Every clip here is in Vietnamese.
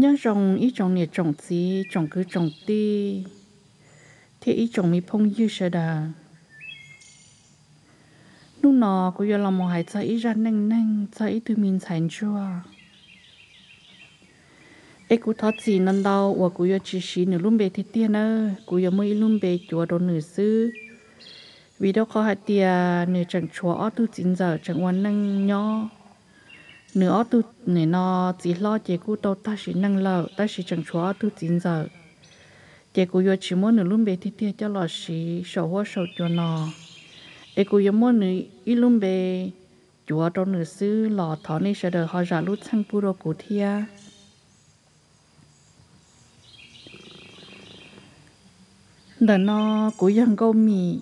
nhớ rồng ít trồng nhiệt trồng gì trồng cứ trồng ti thì ít trồng mi phong như sẽ đà lúc nọ cô yêu lòng một hải cho ít ra nâng nâng cho ít từ mình thành chua ấy cô thọ gì nên đâu và cô yêu chỉ xí nửa lùm bề thì tiền ơ cô yêu mới lùm bề chùa đồ nửa sư vì đó có hạt tiền nửa chẳng chùa ở tu chín giờ chẳng quan nâng nhỏ nửa ở tu nửa nó chỉ lo chỉ cô đâu ta chỉ nâng lợ ta chỉ chẳng chùa ở tu chín giờ chỉ cô yêu chỉ muốn nửa lùm bề thì tiền cho lọ xí sầu hoa sầu cho nó ấy cô yêu muốn nửa ít lùm bề chùa đồ nửa sư lọ thọ này sẽ được họ trả lút sang pu đồ cổ thia đợt nó cố gắng câu mì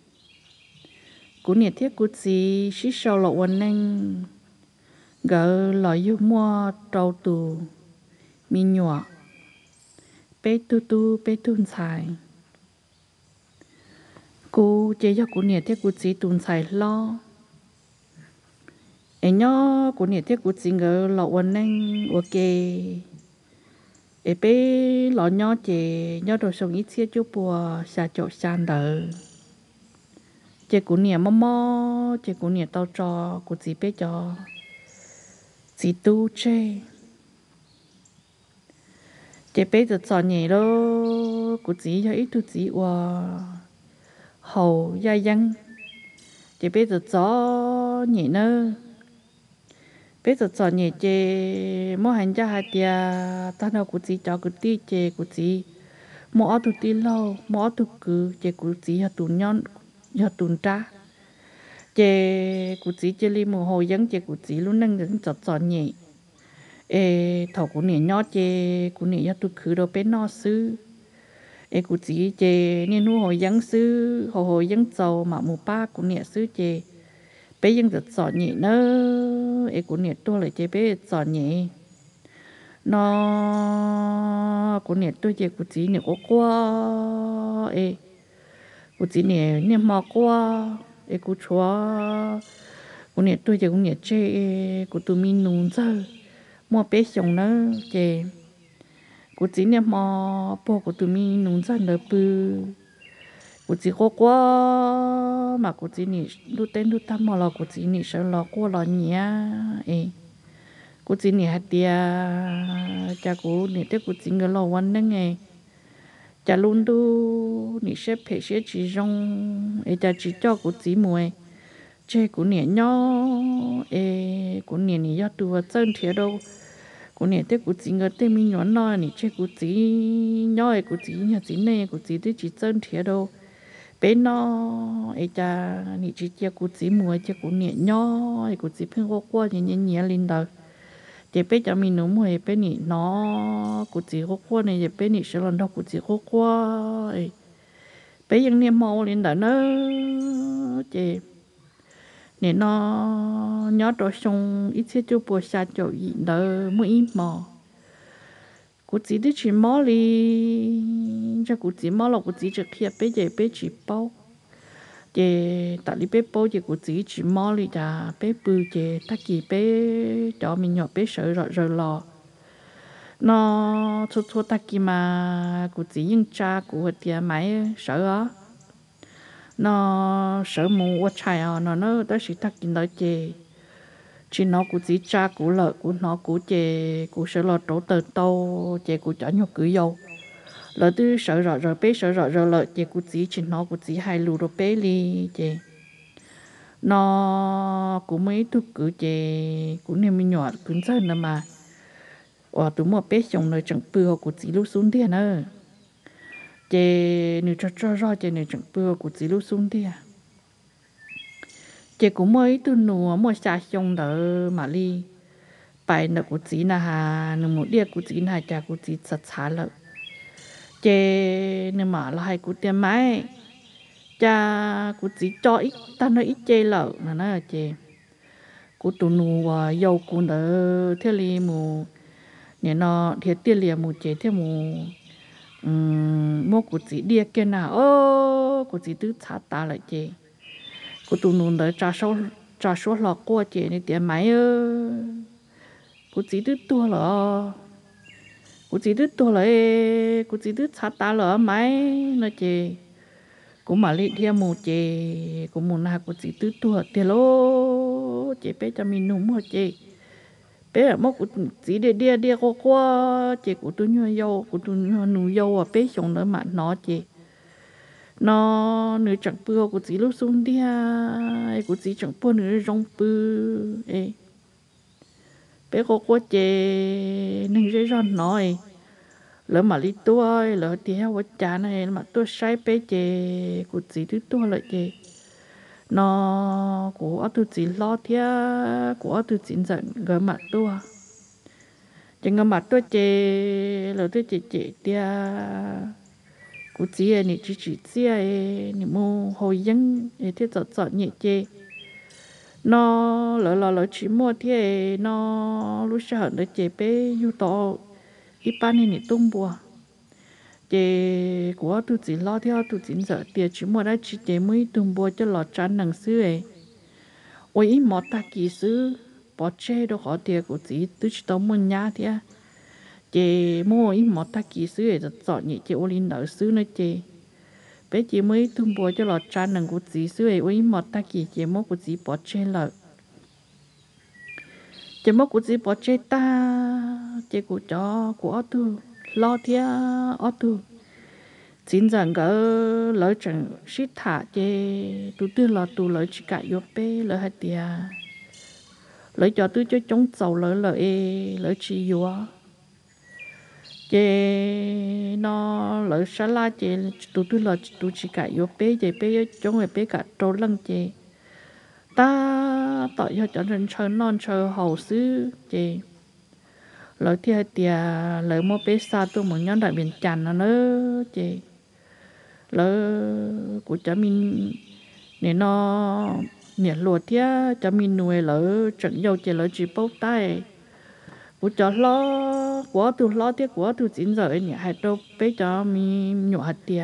cố nhiệt thiết cố gì xí sầu lọวันneng gỡ lọ yêu mua trâu tù mi nhọ bé bé tuôn xài cố chế cho cố nhiệt thiết cố gì tuôn xài lo ấy nhớ cố nhiệt thiết cố gì gỡ lọวันneng ok ấy bé lọ nhớ chế nhớ đồ sống ít xíu chút bùa xà chậu san đỡ chế cú nè mò chế cú nè tao cho cú chỉ biết cho chỉ tu chế chế biết được cho nhẹ đó cú chỉ cho ít tu chỉ qua hậu gia dân chế biết được cho nhẹ nữa biết được cho nhẹ chế mỗi hành gia hai tia ta nào cú chỉ cho cú ti chế cú chỉ mỗi tu ti lâu mỗi tu cứ chế cú chỉ cho tu nhon cho tu tra chế cụ chỉ chế li mồ hôi giống chế cụ chỉ luôn nâng đến chọt nhẹ thầu cụ nè nhót chế cụ nè nhót tôi khử đồ bên nó xứ cụ chỉ chế nên nu hồi giống xứ hồi giống dầu mà mù ba cụ nè xứ chế bé giống chọt nhẹ nữa cụ nè tôi lại chế bé chọt nhẹ nó cụ nè tôi chế cụ chỉ nè có qua cụ chỉ nè nè mò qua cụ chúa cụ nhiệt tôi chỉ cụ nhiệt chơi cụ tụi mình nung giờ mua bé xong nữa chơi cụ chỉ niệm mò po cụ tụi mình nung giờ nữa bự cụ chỉ có quá mà cụ chỉ nhiệt lúc tên lúc tam mà là cụ chỉ nhiệt sợ là quá là nhẹ cụ chỉ nhiệt hạt tia cha cụ nhiệt thế cụ chỉ người loวันđó nghe cha luôn tu nhiệt xếp phải xếp chỉ trong cha chỉ cho cụ chỉ mùi chế của nè nhỏ của nè nè do tu chân thiệt đâu của nè thế của chị người tên mình nhỏ nói nè chế của chị nhỏ của chị nhà chị này của chị thế chỉ chân thiệt đâu bên nó cha nè chỉ chế của chị mua chế của nè nhỏ của chị phun qua nhẹ nhẹ nhẹ lên đầu chế bé cho mình nấu mua bé nè nó của chị qua này bé nè sẽ lần đầu của chị qua béยังเนี่ยมองlên đầu nó chế nè nó nhớ đồ xong ít xíu chút bữa xa chỗ gì đỡ mũi mò cụ chỉ đi chỉ mò đi cho cụ chỉ mò là cụ chỉ cho kia bé chỉ bao để tại đi bé bao thì cụ chỉ mò đi cha bé bự để ta kỳ bé cho mình nhỏ bé sợ rồi lò nó thua ta kỳ mà cụ chỉ nhưng cha cụ thì máy sợ á nó sợ mù quá chạy à nó đó chỉ thắc kinh đó chê chỉ nó cũng chỉ cha của lợ của nó của chê của sợ là trổ tờ tàu chê của chả nhục cứ dâu lợ tư sợ rồi bé sợ rồi lợ chê của chỉ nó của chỉ hai lù rồi bé li chê nó cũng mấy thứ cứ chê cũng nên mình nhỏ cứng chân nữa mà tụi một bé chồng nơi chẳng bừa của chỉ lúc xuống tiền nữa chế nếu cho chế nếu chẳng bữa của chỉ lúc xuống đi chế cũng mới từ nùa mua xa xong đó mà đi bài nợ của chỉ là hà nợ một đĩa của chỉ là cha của chỉ sạch xả lợ chế nếu mà là hai của tiền máy cha của chỉ cho ít ta nói ít chế lợ là nó chế của tụ nùa dầu của nợ thế li mù nè nó thiệt tiền liền mù chế thế mù mua cụ chỉ đi cái nào cụ chỉ tự trả ta lại chị cụ tụi nó đợi trả số lọ qua chị này tiền máy cụ chỉ tự tua lọ cụ chỉ đứt tua lại cụ chỉ đứt sát ta lỡ máy nó chị cụ mà đi theo một chị cụ một nào cụ chỉ đứt tua tiền lô chị bé cho mình nung một chị bé ở mốc cụ chỉ để đi qua chị cụ tôi nhớ dâu cụ tôi nhớ nụ dâu à bé xong nữa mà nó chị nó nữ chẳng bữa của chị lúc xuống đi à của chị chẳng bữa nữ rong bữa ấy bé có quá chè nâng dây rong nói lỡ mà đi tua lỡ thì hao quá chả này mà tôi sai bé chè của chị thứ tua lại chè nó của tôi chỉ lo thia của tôi chỉ giận gỡ mặt tua chẳng gỡ mặt tôi chè lỡ tôi chè tia cú chỉ ấy nè chỉ chỉ ấy nè mua hồi dân ấy thế chọn nhẹ chê nó lỡ chỉ mua thế nó lúc sau nó chê bé yêu to ít ban này nè tung bùa chê của tôi chỉ lo theo tôi chỉ sợ tiền chỉ mua đã chỉ chê mới tung bùa cho lọt tràn năng xứ ấy ôi ít mọt ta kỳ xứ bỏ chê đâu khó tiền của chỉ tôi chỉ tao mua nhà thế chê mua ít mọt ta kỳ xứ ấy chọn nhẹ chê ô linh nở xứ nó chê bé chỉ mới tung bùa cho lọt tràn năng của chỉ xứ ấy ôi mọt ta kỳ chê mua của chỉ bỏ chê lợ chê mua của chỉ bỏ chê ta chê của cho của tôi lo thia ở tôi chính rằng cái lỡ chẳng shit thả chê tôi tư là tôi lỡ chỉ cả vô bé lỡ hai tia lỡ cho tôi cho chống sầu lỡ chỉ vô chê nó lỡ xá la chê tôi là tôi chỉ cả vô bé chê bé chống người bé cả trâu lăng chê ta tạo cho nên chơi non chơi hậu xứ chê lỡ thì hai tia lỡ mua bé xa tôi muốn nhón đại biển tràn nó nữa chê lỡ của cha mình nè nó nè luộc thia cha mình nuôi lỡ trận dâu chè lỡ chỉ bốc tay của cha lo của tôi lo tiếc của tôi chín giờ nè hai đâu bé cho mình nhỏ hạt tia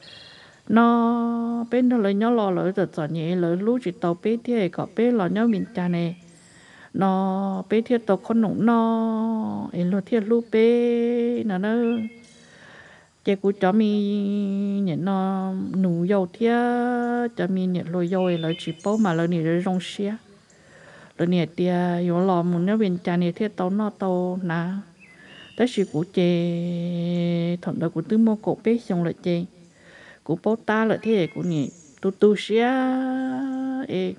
nó bé nó lấy nhau lo lỡ giật nhẹ lỡ lú chỉ tàu bé thia có bé lo nhau mình cha nè nó bé thia tàu con nụng nó em lo thia lú bé nó chị cũng cho mình nhận nó nụ dầu thia cho mình nhận lôi dầu là chỉ bao mà là nè rồi rong xía rồi nè tia yếu lò muốn nó bên cha nè thia tàu nó tàu nà đó chỉ của chị thằng đó của tư mua cổ bé xong lại chị của bao ta lại thế của nè tu xía ê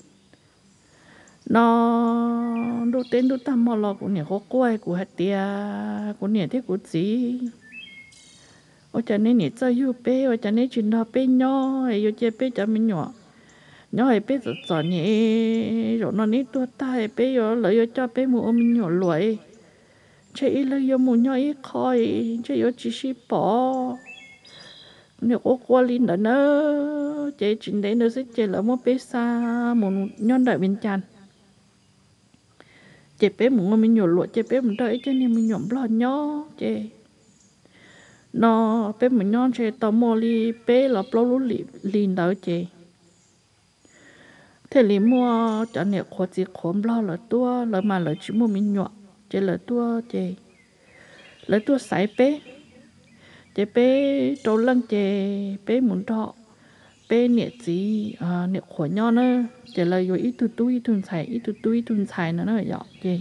nó đôi tên đôi tam mò lò của nè có quay của hạt tia của nè thế của gì ôi cha nên nhỉ chơi yêu bé ôi cha nên chuyện đó bé nhỏ yêu chơi bé cha mình nhỏ nhỏ ấy bé giỏi nhỉ rồi nó nít tua tai bé rồi lấy cho bé mua mình nhỏ lụi chơi lấy yêu mua nhỏ ít coi chơi yêu chỉ xí bỏ nếu có qua linh đó nữa chơi chuyện đấy nó sẽ chơi là mua bé xa một nhon đại bên tràn chơi bé mua mình nhỏ lụi chơi bé mình đợi cho nên mình nhỏ lo nhỏ chơi nó bé mình nhon chơi tao mua li bé là bao lú lìn đó chơi thế li mua cho nên khó chỉ khó lo là tua là mà là chỉ mua mình nhọ chơi là tua chơi là tua sải bé chơi bé trâu lăng chơi bé muốn trọ bé nhẹ gì nhẹ khó nhon nữa chơi là rồi ít tu xài nữa nó dọ chơi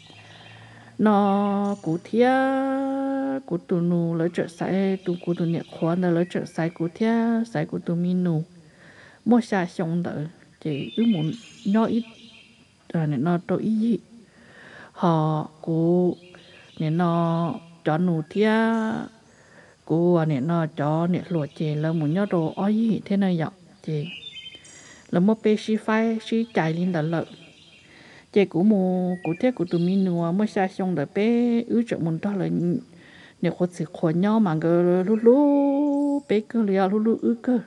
nó cụ thia cụ tụ nụ lấy trợ sai tụ cụ tụ nhẹ khoan là lấy trợ sai cụ thia sai cụ tụ mi nụ mua xa xong đỡ chỉ ước muốn nhỏ ít này nó trâu ít gì họ cụ này nó cho nụ thia cụ này nó cho này lụa chè là muốn nhỏ đồ ói gì thế này dọc chè là mua pe xí phai xí chạy lên đỡ lợi chị cũng mua cụ thể của tụi mình nữa mới xa xong rồi bé ứ trợ muốn đó là nếu có sự khó nhau mà cái lú bé cơ liền lú ứ cơ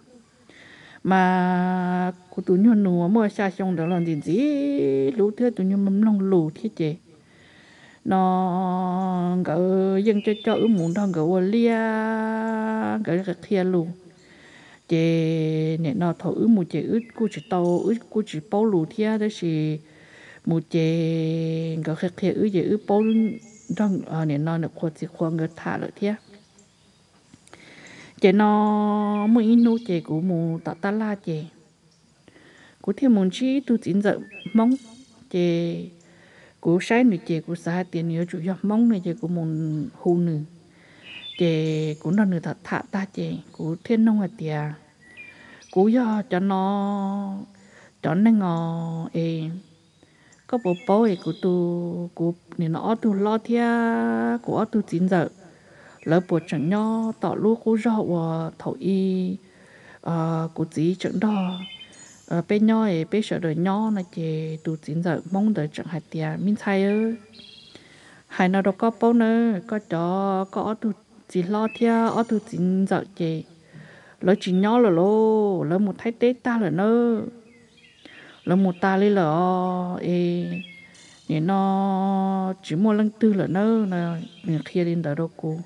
mà của tụi nhau nữa mới xa xong rồi làm gì lú thế tụi nhau mắm lòng lù thế chị nó cái dân cho ứ muốn đó cái lia cái kia lù chị nè nó thổi ứ một chị ứ cô chỉ tàu ứ cô chỉ bao lù thế đó thì một chè cái khét khét ứ bao trong nên nó được khoa chỉ khoa người thả lại thế chị nó mới nô chị của mù tạo ta la chị của thiên môn chi tu chính giờ mong chị của sai nữ chị của sai tiền nhiều chủ yếu mong này chị của môn hù nữ chị của nó nữ thật thả ta chị của thiên nông ở tiề của do cho nên ngò có bố ấy của tu của nên nó tu lo thia của tu chính giờ lỡ bộ chẳng nho tỏ lúc của rõ và thầu y của chỉ chẳng đó bên nho ấy bên sợ đời nho là chỉ tu chính giờ mong đời chẳng hạt tiền minh thay ơi hai nào đó có bố nữa có cho có tu chỉ lo thia ở tu chính giờ chỉ lỡ chỉ nho là lô lỡ một thái tết ta là nữa lỡ một ta lấy lỡ nên nó chỉ mua lăng tư là nó là khi đến đó đâu cô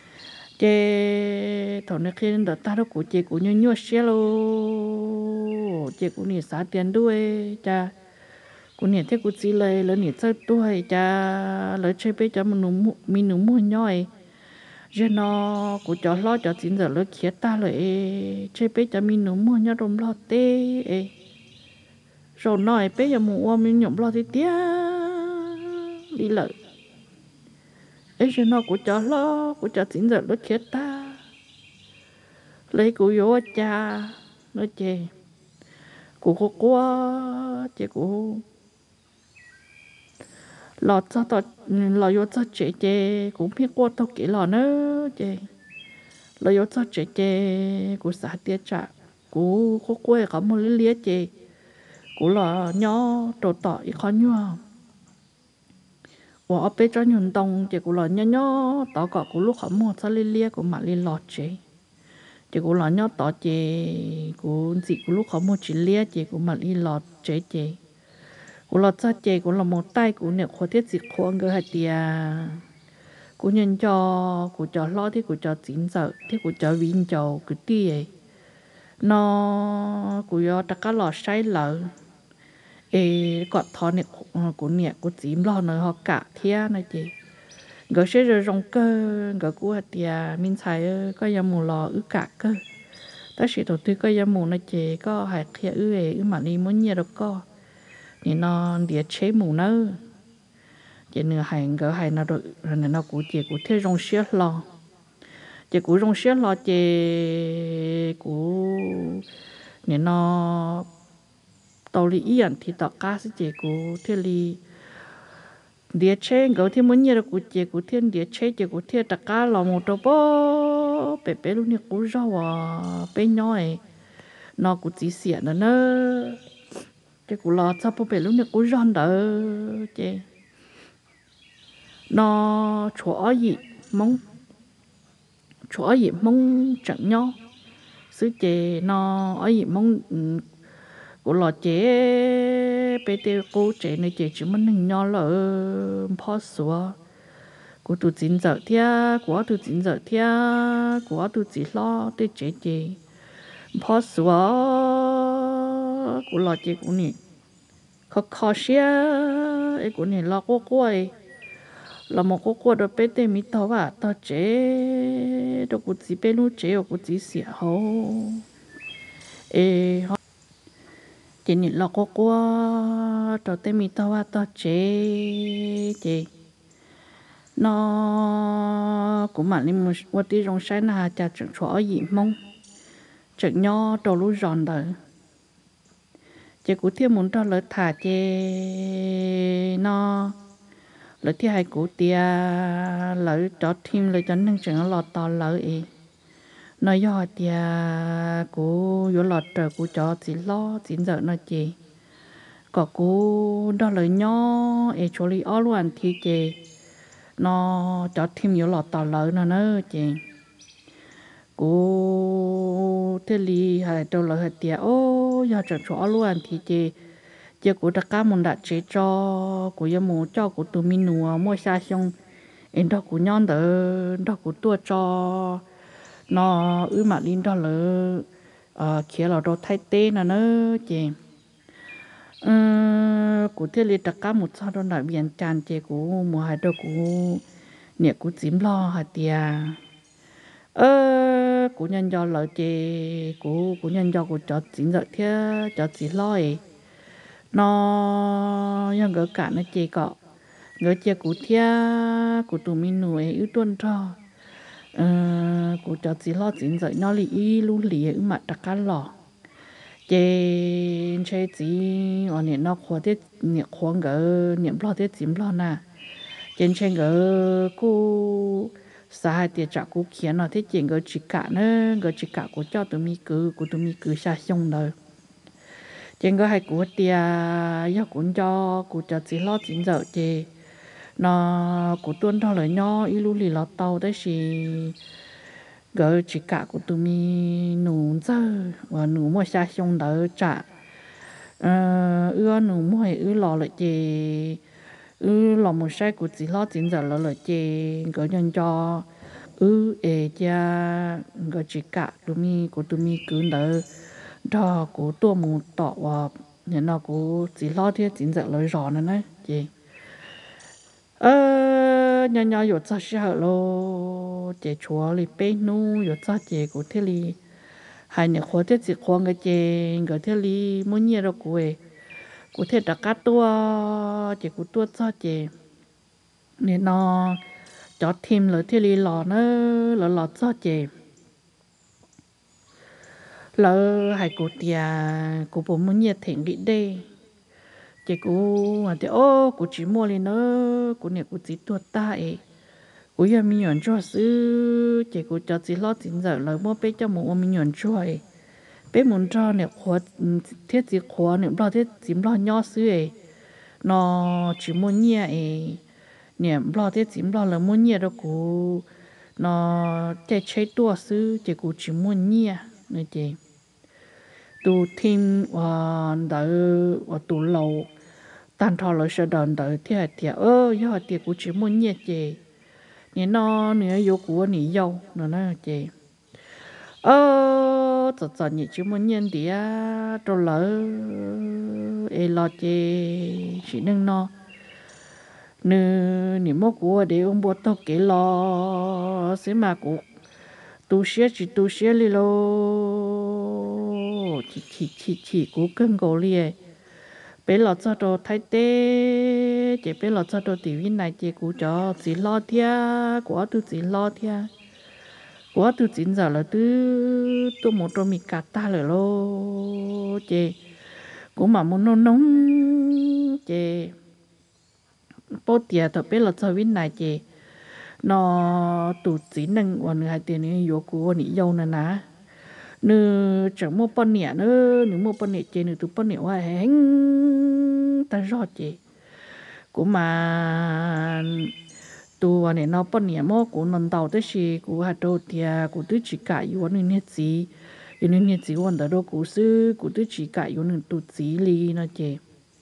chế thằng này khi đến đó ta đâu cô chế cô nhớ nhớ xe lô chế cô nhớ xả tiền đuôi cha cô nhớ thế cô chỉ lấy lấy nhớ chơi đuôi cha lấy chơi bé cha mình nung mua nhoi giờ nó cô cho lo cho chính giờ lấy kia ta lấy chơi bé cha mình nung mua nhoi rôm lo tê rồi nói bé giờ mua mình nhom lo thì tiếc đi lợi ấy cho nó của cho lo của cho chính giờ nó chết ta lấy của vô cha nó chê của cô quá chê của lọ cho tao lọ vô cho chê chê cũng biết qua tao kỹ lọ nữa chê lọ vô cho chê chê của xã tiết trả của cô quê có một lý chê của lọ nhỏ trổ tỏ ít khó nhua ở bên trong nhung đông chỉ của lọ nhỏ nhỏ tao có của lúc họ mua sao lia của mà lia lọt chế chỉ của lọ nhỏ tao chế của chị của lúc họ mua chỉ lia chế của mà lia lọt chế chế của lọ cha chế của lọ một tay của nè khoa tiết dịch khoa người hạt tiề của nhân cho lo thì của cho chín giờ thì của cho vin cho cái tiề nó của do tất cả lọ sai lợ gọt thọ nè của nè của chín lo nữa họ cả thia này chị gỡ sẽ rồi rong cơ gỡ của tiề mình xài có yếm mù lò ứ cả cơ ta chỉ đầu tư có yếm mù này chị có hạt kia ứ mà đi muốn nhiều đâu có thì nó địa chế mù nữa chị nửa hành gỡ hành nó rồi rồi nó của chị của thế rong xía lò chị của rong xía lò chị của nên nó tàu lý yên thì tàu cá sẽ chị của thế li địa chế gấu thiên muốn nhiều của chị của thiên địa chế chị của thiên tất cả là một trâu bó bé bé lúc này cũng rau à bé nhoi nó cũng chỉ xỉa nữa chị của lò sao bé lúc này cũng rau đỡ chị nó chỗ gì mong chẳng nhau xứ chị nó ở gì mong của lò chế bé tiêu cô chế này chế chỉ muốn hình nhau là phó sủa của tụi chín giờ thia của tụi chín giờ thia của tụi chỉ lo để chế chế phó sủa của lò chế của nè khó khó xía ấy của nè lo cô ấy là một cô đó bé tê mi tao à tao chế đó của chỉ bé nu chế của chỉ xỉa hậu ê chị nhìn là cô đó tê mi tao à tao chế nó cũng mà nên một tí rong sai na chả chẳng chỗ gì mong chẳng nho đồ lú giòn đời chị cũng thêm muốn cho lỡ thả chế nó lỡ thì hai cụ tia lỡ cho thêm lỡ cho nên chẳng lọt to lỡ ý nó do tia của vô lọt trời của cho chỉ lo chỉ giờ nó chị có cô đó lỡ nhỏ ấy chỗ li ở luôn thì chị nó cho thêm vô lọt to lỡ nó nữa chị cô thế li hai đâu lỡ hai tia ô do chẳng chỗ luôn thì chị giờ của tất cả muốn đặt chế cho của giờ muốn cho của tụi mình nua mua xa xong em đó của nhon đó của tua cho nó mà linh đó là kia là đồ thay tên là nữa chị của thế li tất cả một sao đó là biển tràn chị của mùa hè đó của nè cú chìm lo hả tia cú nhân do lỡ chê cú nhân do cú cho chìm giờ thế cho chỉ lo ấy nó yang gỡ cả nó chê cọ gỡ chê cú thế cú tụi mình nuôi ưu tuân cho cú cho chỉ lo chìm giờ nó lì lu lì mà đặc cá lò chê chê chỉ ở nè nó khoa thế nè khoang gỡ nè lo thế chìm lo nè trên trên gỡ cô sai thì chả cô khiến nó thế chuyện gỡ chỉ cả nữa gỡ chỉ cả của cho tụi mi cứ xa xong rồi trên gỡ hai của tia do cũng cho cô cho chỉ lo chính giờ chê nó của tuân thôi lời nho ilu lì lọt tàu đấy thì gỡ chỉ cả của tụi mi nụ giờ và nụ mua xa xong rồi trả nụ mua lò lại chê lò một sai của chỉ lo chính giờ là chê gỡ nhân cho cha gỡ chỉ cả tụi mi cứ đỡ đó của tua một tọ và nên nó của chỉ lo thế chính giờ lời rõ nữa đấy chê nhà nhà有做事好咯，这厝里边努有做这个天里，还呢或者是黄个这个天里每年都过诶，过天大家多这个多做这，你那cho thêm lỡ thiên li lò nó lỡ lọt cho chị lỡ hai cô tia cô bố muốn nhiệt thỉnh đi đây chị cô mà thì cô chỉ mua lên nữa cô này cô chỉ tuột ta ấy cô giờ mình nhận cho sư chị cô cho chỉ lo chính giờ lỡ mua bé cho một mình nhận cho ấy bé muốn cho này khóa thiết chỉ khóa này lo thiết chỉ lo nhỏ sư ấy nó chỉ mua nhiệt ấy nè lo thế chỉ lo là muốn nhẹ đâu cô nó chạy chạy tua sư chỉ cô chỉ muốn nhẹ này chị tu thêm đợi tu lâu tan thọ lại sẽ đợi thế thì giờ thì cô chỉ muốn nhẹ chị nè nó nè yêu của nè yêu nó chị giờ nhẹ chỉ muốn nhẹ thì cho lỡ lo chị chỉ nâng nó nè mua của để ông bố tao kể lo sẽ mà của tu sửa đi lo chỉ của cân cầu liền bé lọt cho đồ thay tê chỉ bé lọt cho đồ tỷ viên này chỉ của cho chỉ lo thia của tôi chỉ lo thia của tôi chính giờ là tôi một trong mình cả ta rồi lo chị của mà muốn nông nông chị bố tiệt thật biết là cho viên này chị nó tụt chỉ nâng còn hai tiền này yếu của nị dâu nè nè nữ chẳng mua bao nhiêu nữa nữ mua bao nhiêu chị nữ tụt bao nhiêu hay hẹn ta rõ chị của mà tụi này nó bao nhiêu mua của nông tàu tới gì của hạt đô tiệt của tụi chỉ cả yếu nữ nhất gì yếu nữ nhất gì quan đó của sư của tụi chỉ cả yếu nữ tụt chỉ li nó chị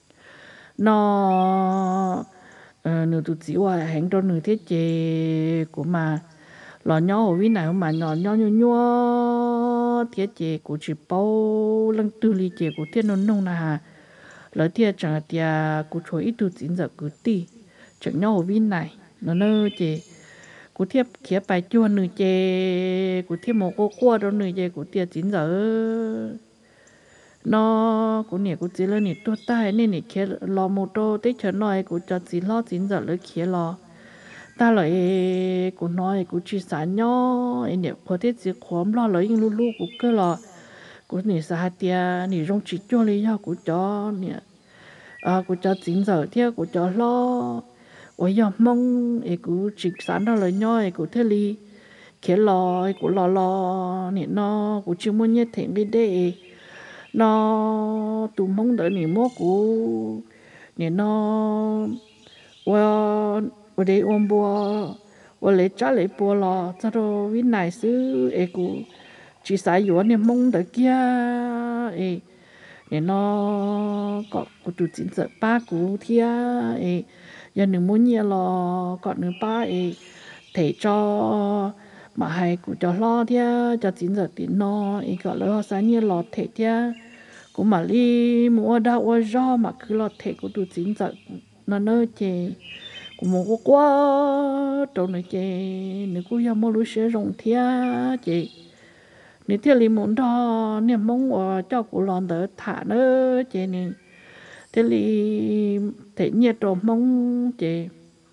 nó nửa tụt chỉ qua hẹn cho nửa thiết chế của mà lò nhỏ ở bên này mà nhỏ nhỏ nhỏ nhỏ thiết chế của chỉ bao lăng tư li chế của thiết nông nông là lỡ thiết chẳng là của chuối ít tụt chính giờ cứ ti chẳng nhỏ ở bên này nó nơ chế của thiết khía bài chuan nửa chế của thiết một cô qua đó nửa chế của thiết chính giờ nó cũng nhẹ cũng chỉ là nhẹ tua tai nên nhẹ kia lo một đô tích chờ nói cũng cho chỉ lo chính giờ lấy kia lo ta lại cũng nói cũng chỉ sản nhỏ em nhẹ có thể chỉ khóm lo lấy những lu lu cũng cơ lo cũng nhẹ sa tia nhẹ rong chỉ cho lấy nhau cũng cho nhẹ cũng cho chính giờ theo cũng cho lo ôi giờ mong em cũng chỉ sản đó lấy nhau em cũng thế li kia lo em cũng lo nhẹ nó cũng chỉ muốn nhẹ thèm đi đây nó tụi mong đợi nỉ mua của nè nó và để ôm bùa và lấy trả lấy bùa lo cho đó với này xứ ấy của chỉ xài yếu nè mong đợi kia ấy nè nó có của tụi chính sợ ba của thia ấy giờ đừng muốn nhiều lo còn nữa ba ấy thể cho mà hay cũng cho lo thia cho chính giờ tiền nó ấy gọi là sáng như lo thể thia cũng mà đi mua đau ở do mà cứ lo thể của tụi chính giờ nó nơi chè của một cái quá trâu này chị nếu cô yêu mua lúc sẽ rong thia chị nếu thia li muốn đó nếu mong cho cô lon đỡ thả nữa chị này thế li thế nhiệt độ mong chị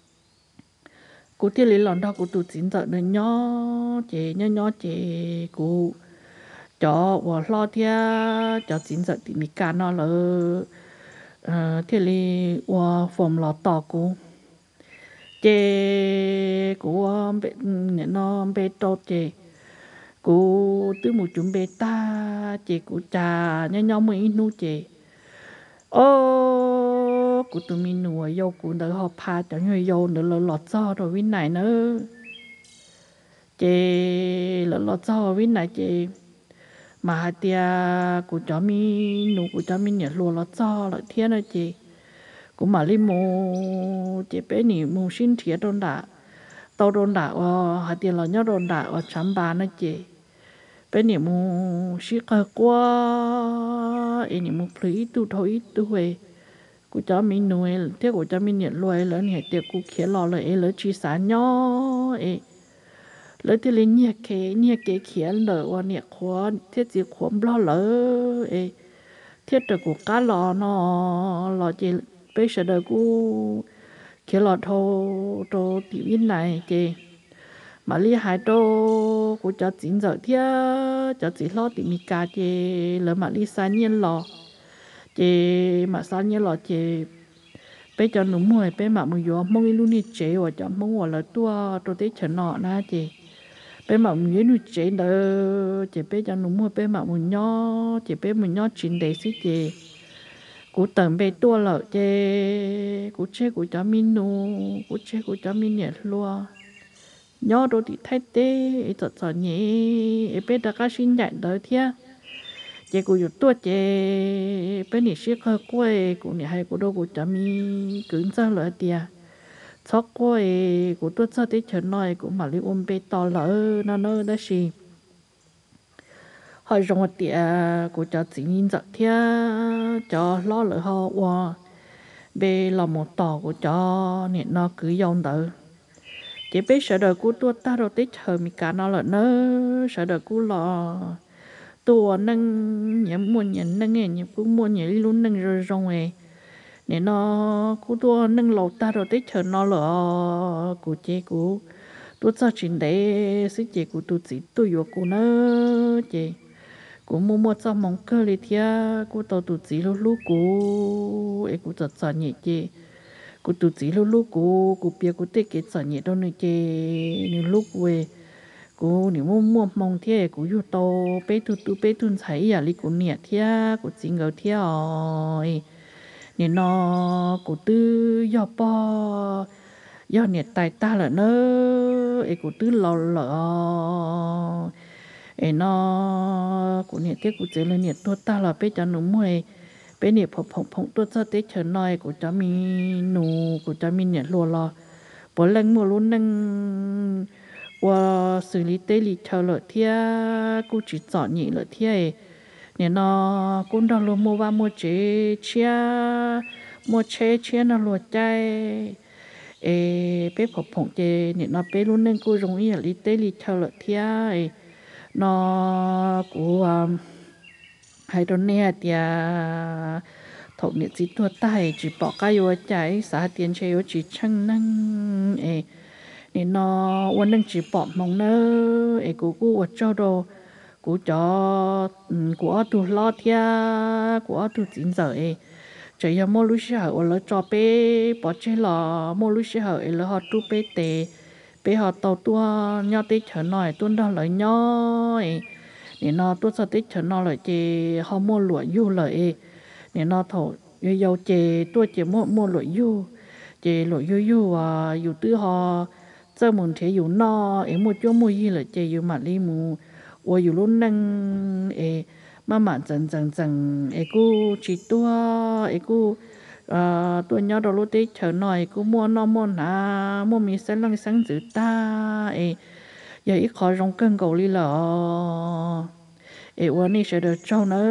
cô thia li lon đó cô tụt chín giờ nữa nhỏ chị nhỏ nhỏ chị cô cho và lo thia cho chín giờ thì mình cả nó là thế li và phòng lọ tỏ cô chè của bé nó bé tốt chè của từ một chúng bé ta chè của cha nhau nhau mới nu chè ô của tụi mình nuôi yêu của đỡ họ pha cho người yêu nữa là lọt cho rồi bên này nữa chè là lọt cho bên này chè mà hai tia của cháu mình nuôi của cháu mình nhận luôn lọt cho lại thiên rồi chè của mà li mù chè bé nỉ mù xin thiệt đâu đã tàu đồn đảo hạt tiền là nhớ đồn đảo chấm bán nó chị bên niệm mu xí cơ quá em niệm mu phí tu thôi tu về của cháu mình nuôi thế của cháu mình nhận nuôi lớn hệ tiệc của kia lò lại lớn chi sáng nhỏ ấy lớn thì lên nhẹ kế kia lỡ và nhẹ khó thiết gì khó lo lỡ ấy thiết được của cá lò nó lò chị bây giờ đời của kia lò thô thô tiểu yên này chị mà li hai đô của cháu chín giờ thia cháu chỉ lo tìm mi cá chê lỡ mà li san nhiên lò chê mà san nhiên lò chê bé cháu nụ mùi bé mà mùi gió mông luôn đi chê và cháu mông là tua tôi thấy chở nọ na chê bé mà mùi nu chê đỡ chê bé cháu nụ mùi bé mà mùi nhỏ chê bé mùi nhỏ chín để xí chê cú tầm bé tua lợ chê cú chê của cháu min nu cú chê của cháu min nhẹ luôn nhớ đôi thì thay tê thật thật nhỉ em biết đã có xin dạy đời thia chị cũngอยู่ตัวchị bên này xí khơi quay cũng này hay cũng đâu cũng chả mi cứng ra lợi tia chó quay cũng tôi cho tới chuyện nói cũng mà lấy ôm bê to lỡ nó đó xí hỏi trong tia cũng cho chỉ nhìn giật thia cho lo lỡ họ qua bê là một tò của cho nên nó cứ dòng đỡ chỉ biết sợ đời của tôi ta đâu tết chờ mi cả nó là nơ sợ đời của lò tôi nâng nhắm muốn nhận nâng nghe nhắm cũng muốn nhảy luôn nâng rồi rồi nên nó của tôi nâng lầu ta đâu tết chờ nó là của chị của tôi cho chuyện đấy sự chị của tôi chỉ tôi yêu của nó chị của mua cho mong cơ li thia của tôi chỉ lúc lúc của em của thật sợ nhẹ chị cô tụt chỉ lúc cô bia cô tết cái sản nhẹ đâu này chê nếu lúc về cô nếu mua mong thế cô yêu to bé tu thấy à li cô nhẹ thế cô chỉ ngờ thế rồi nên nó cô tư do po do nhẹ tài ta là nơ ấy cô tư lò lò ấy nó cô nhẹ thế cô chỉ là nhẹ tôi ta là bé cho nó mua bên này phong tôi cho tết chờ nói của cháu mình nụ của cháu mình nhận luôn lo bữa lần mua luôn nâng qua xử lý tê lý chờ lợi thia cô chỉ chọn nhị lợi thia nè nó cũng đang luôn mua ba mua chế chia mua chế nó luôn chay bé phong chế nè nó bé luôn nâng cô容易lý tê lý chờ lợi thia nó của hay đó nè thì thầu nhiệt chỉ tua tay chỉ bỏ cái vô trái xả tiền chơi vô chỉ chăng năng nên nóวันนึงchỉ bỏ mong nơ của cho đồ của cho của tu lo thia của tu chín giờ chỉ là mua lúc sau là cho bé bỏ chơi là mua lúc sau là họ tu bé tệ bé họ tàu tua nhau tết chờ nói tuân đó lời nhau nên nó tôi sẽ tích cho nó lại chỉ họ mua lụa du lại nên nó thổ yêu yêu chỉ tôi chỉ mua lụa du chỉ lụa du à dù tư họ cho mình thấy dù no em mua chỗ mua gì là chỉ dù mà đi mua và dù luôn năng mà dần cô chỉ tôi cô tôi nhớ đầu lúc tết chờ nói cô mua nó mua na mua mì sáng lăng sáng giữ ta giờ ít khó rong cân cầu đi làวันนี้sẽ được cho nó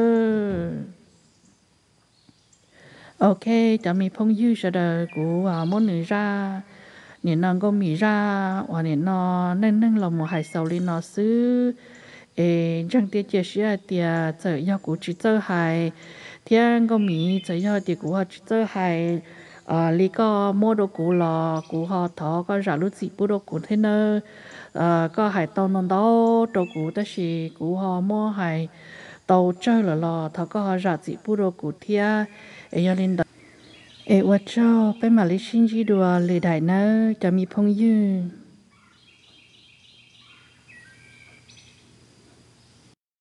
ok chả mi phong dư sẽ được của món nữ ra nè nó có mì ra hoặc nè nó nên là một hải sầu lên nó xứ chẳng tiếc chia sẻ thì giờ yêu cụ chỉ giờ hải thiên có mì giờ yêu thì cụ họ chỉ giờ hải lý có mua đồ cụ lò cụ họ thọ có trả lúc gì bữa đồ cụ thế nữa có hải tàu nó đó đồ cụ đó là cụ họ mua hải tàu chơi là lò thọ có họ trả gì bữa đồ cụ thia yêu lên đó 我这被马来西亚的里台呢，就咪朋友。